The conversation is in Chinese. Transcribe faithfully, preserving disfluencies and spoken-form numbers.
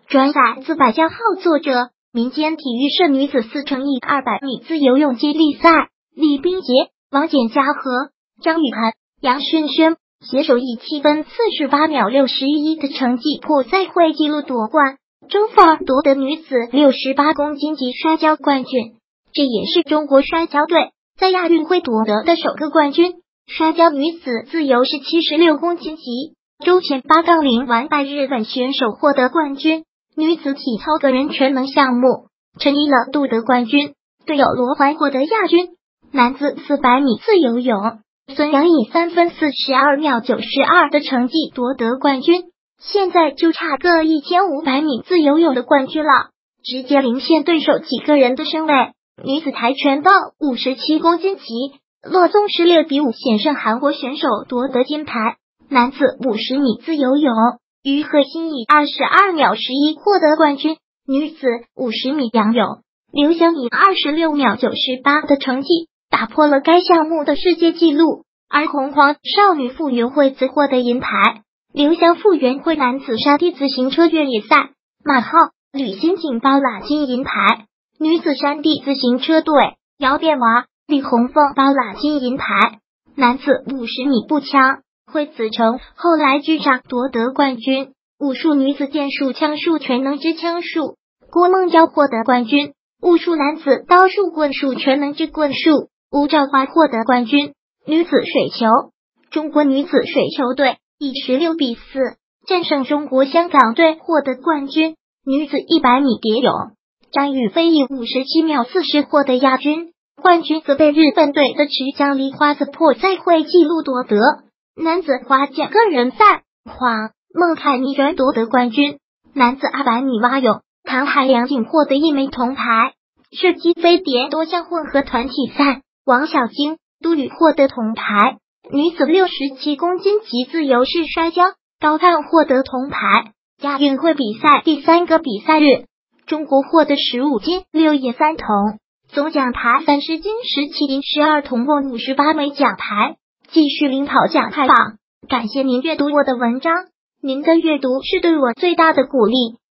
转载自百家号，作者民间体育社女子四乘一二百米自由泳接力赛，李冰洁、王简嘉和张雨涵、杨轩轩携手以七分四十八秒六十一的成绩破赛会纪录夺冠。周凤儿夺得女子六十八公斤级摔跤冠军，这也是中国摔跤队在亚运会夺得的首个冠军。摔跤女子自由是七十六公斤级，周前八杠零完败日本选手获得冠军。女子体操个人全能项目，陈一乐夺得冠军，队友罗环获得亚军。男子四百米自由泳，孙杨以三分四十二秒九十二的成绩夺得冠军。现在就差个一千五百米自由泳的冠军了，直接领先对手几个人的身位。女子跆拳道五十七公斤级，骆宗十六比五险胜韩国选手夺得金牌。男子五十米自由泳，于鹤鑫以二十二秒十一获得冠军。女子五十米仰泳，刘翔以二十六秒九十八的成绩打破了该项目的世界纪录，而洪荒少女傅园慧则获得银牌。刘翔傅园慧男子沙地自行车越野赛，马浩、吕新锦包揽金银牌；女子山地自行车队，姚变娃、李红凤包揽金银牌。男子五十米步枪，惠子成后来居上夺得冠军。武术女子剑术枪术全能之枪术，郭梦娇获得冠军。武术男子刀术棍术全能之棍术，吴兆华获得冠军。女子水球，中国女子水球队以十六比四战胜中国香港队获得冠军。女子一百米蝶泳，张雨霏以五十七秒四十获得亚军，冠军则被日本队的池江梨花子破赛会纪录夺得。男子划桨个人赛，黄孟凯逆转夺得冠军。男子二百米蛙泳，唐海梁仅获得一枚铜牌。射击飞碟多项混合团体赛，王小晶、都吕获得铜牌。女子六十七公斤级自由式摔跤，高盼获得铜牌。亚运会比赛第三个比赛日，中国获得十五金六银三铜，总奖牌三十金十七银十二铜，共五十八枚奖牌，继续领跑奖牌榜。感谢您阅读我的文章，您的阅读是对我最大的鼓励。